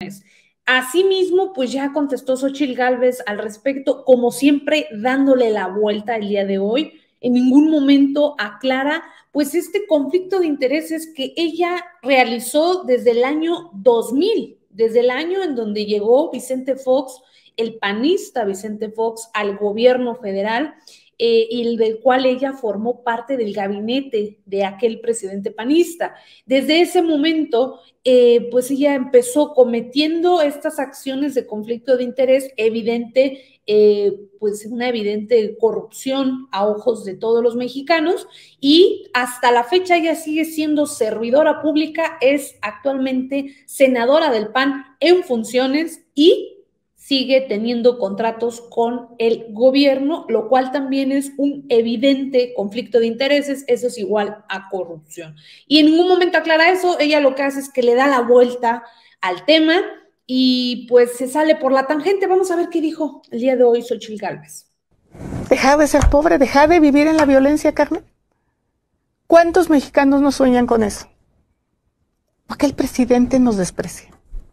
Asimismo, pues ya contestó Xóchitl Gálvez al respecto, como siempre, dándole la vuelta el día de hoy. En ningún momento aclara, pues, este conflicto de intereses que ella realizó desde el año 2000, desde el año en donde llegó Vicente Fox, el panista Vicente Fox, al gobierno federal, y del cual ella formó parte del gabinete de aquel presidente panista. Desde ese momento, pues ella empezó cometiendo estas acciones de conflicto de interés evidente, pues una evidente corrupción a ojos de todos los mexicanos, y hasta la fecha ella sigue siendo servidora pública, es actualmente senadora del PAN en funciones y sigue teniendo contratos con el gobierno, lo cual también es un evidente conflicto de intereses, eso es igual a corrupción. Y en ningún momento aclara eso, ella lo que hace es que le da la vuelta al tema y pues se sale por la tangente. Vamos a ver qué dijo el día de hoy Xóchitl Gálvez. Dejar de ser pobre, dejar de vivir en la violencia, Carmen. ¿Cuántos mexicanos no sueñan con eso? Porque el presidente nos desprecia.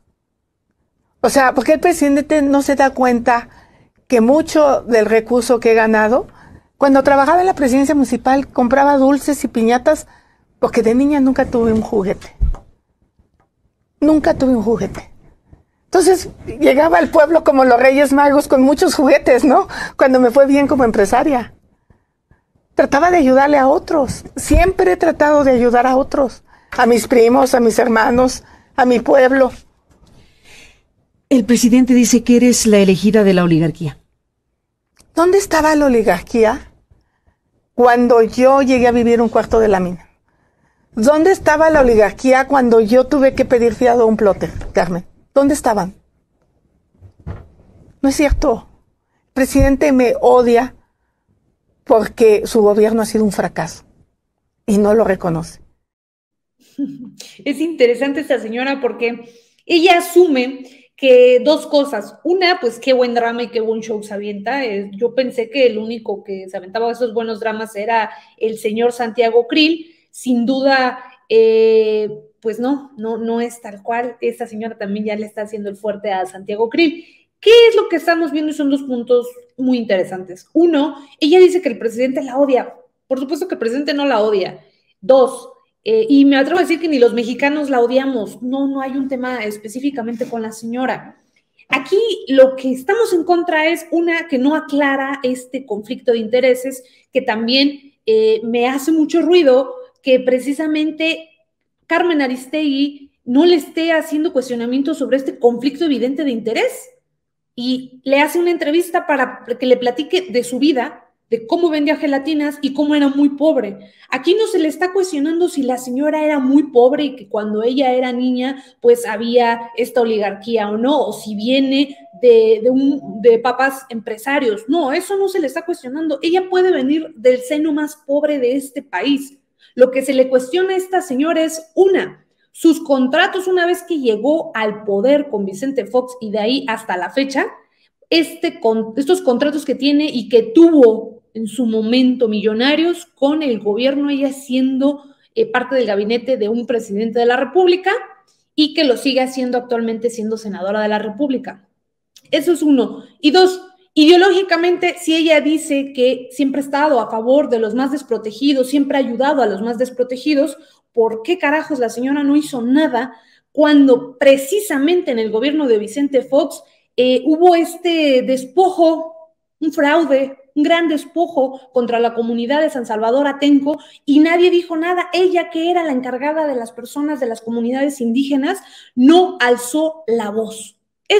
O sea, porque el presidente no se da cuenta que mucho del recurso que he ganado, cuando trabajaba en la presidencia municipal, compraba dulces y piñatas, porque de niña nunca tuve un juguete. Nunca tuve un juguete. Entonces, llegaba al pueblo como los Reyes Magos con muchos juguetes, ¿no? Cuando me fue bien como empresaria. Trataba de ayudarle a otros. Siempre he tratado de ayudar a otros. A mis primos, a mis hermanos, a mi pueblo. El presidente dice que eres la elegida de la oligarquía. ¿Dónde estaba la oligarquía cuando yo llegué a vivir un cuarto de la mina? ¿Dónde estaba la oligarquía cuando yo tuve que pedir fiado a un plotter, Carmen? ¿Dónde estaban? No es cierto. El presidente me odia porque su gobierno ha sido un fracaso y no lo reconoce. Es interesante esta señora porque ella asume que dos cosas. Una, pues qué buen drama y qué buen show se avienta. Yo pensé que el único que se aventaba esos buenos dramas era el señor Santiago Krill. Sin duda, pues no es tal cual. Esta señora también ya le está haciendo el fuerte a Santiago Krill. ¿Qué es lo que estamos viendo? Y son dos puntos muy interesantes. Uno, ella dice que el presidente la odia. Por supuesto que el presidente no la odia. Dos, y me atrevo a decir que ni los mexicanos la odiamos. No hay un tema específicamente con la señora. Aquí lo que estamos en contra es una que no aclara este conflicto de intereses, que también me hace mucho ruido que precisamente Carmen Aristegui no le esté haciendo cuestionamientos sobre este conflicto evidente de interés y le hace una entrevista para que le platique de su vida, de cómo vendía gelatinas y cómo era muy pobre. Aquí no se le está cuestionando si la señora era muy pobre y que cuando ella era niña pues había esta oligarquía o no, o si viene de papás empresarios. No, eso no se le está cuestionando. Ella puede venir del seno más pobre de este país. Lo que se le cuestiona a esta señora es sus contratos una vez que llegó al poder con Vicente Fox y de ahí hasta la fecha, estos contratos que tiene y que tuvo en su momento millonarios con el gobierno, ella siendo parte del gabinete de un presidente de la República y que lo sigue haciendo actualmente siendo senadora de la República. Eso es uno. Y dos, ideológicamente, si ella dice que siempre ha estado a favor de los más desprotegidos, siempre ha ayudado a los más desprotegidos, ¿por qué carajos la señora no hizo nada cuando precisamente en el gobierno de Vicente Fox hubo este despojo, un fraude, un gran despojo contra la comunidad de San Salvador Atenco y nadie dijo nada? Ella, que era la encargada de las personas de las comunidades indígenas, no alzó la voz.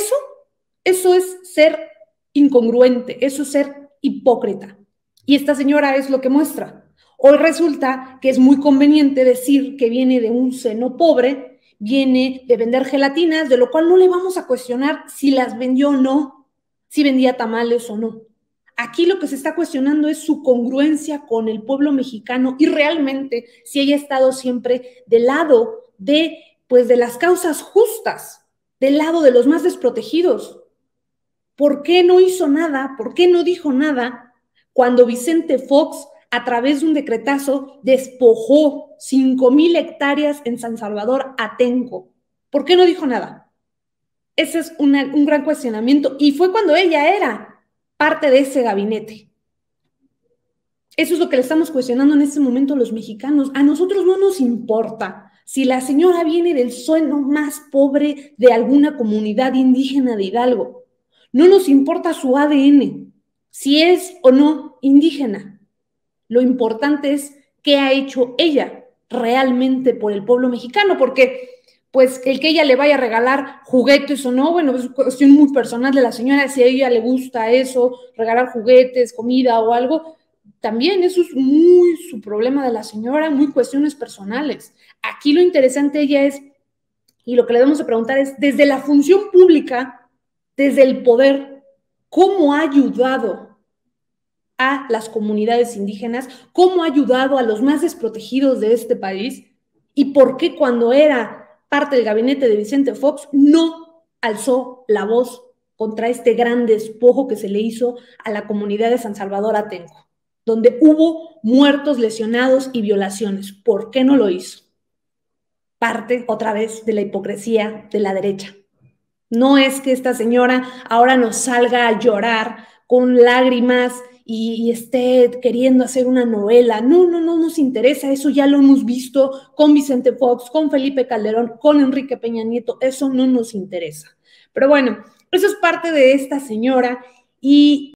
Eso es ser incongruente, eso es ser hipócrita. Y esta señora es lo que muestra. Hoy resulta que es muy conveniente decir que viene de un seno pobre, viene de vender gelatinas, de lo cual no le vamos a cuestionar si las vendió o no, si vendía tamales o no. Aquí lo que se está cuestionando es su congruencia con el pueblo mexicano y realmente si ella ha estado siempre del lado de las causas justas, del lado de los más desprotegidos. ¿Por qué no hizo nada? ¿Por qué no dijo nada cuando Vicente Fox, a través de un decretazo, despojó 5,000 hectáreas en San Salvador Atenco? ¿Por qué no dijo nada? Ese es un gran cuestionamiento y fue cuando ella era parte de ese gabinete. Eso es lo que le estamos cuestionando en este momento a los mexicanos. A nosotros no nos importa si la señora viene del suelo más pobre de alguna comunidad indígena de Hidalgo. No nos importa su ADN, si es o no indígena. Lo importante es qué ha hecho ella realmente por el pueblo mexicano, porque pues el que ella le vaya a regalar juguetes o no, bueno, es cuestión muy personal de la señora, si a ella le gusta eso, regalar juguetes, comida o algo, también eso es muy su problema de la señora, muy cuestiones personales. Aquí lo interesante ella es, y lo que le debemos de preguntar es, desde la función pública, desde el poder, ¿cómo ha ayudado a las comunidades indígenas? ¿Cómo ha ayudado a los más desprotegidos de este país? ¿Y por qué cuando era parte del gabinete de Vicente Fox no alzó la voz contra este gran despojo que se le hizo a la comunidad de San Salvador Atenco, donde hubo muertos, lesionados y violaciones? ¿Por qué no lo hizo? Parte otra vez de la hipocresía de la derecha. No es que esta señora ahora nos salga a llorar con lágrimas y esté queriendo hacer una novela. No nos interesa, eso ya lo hemos visto con Vicente Fox, con Felipe Calderón, con Enrique Peña Nieto, eso no nos interesa. Pero bueno, eso es parte de esta señora y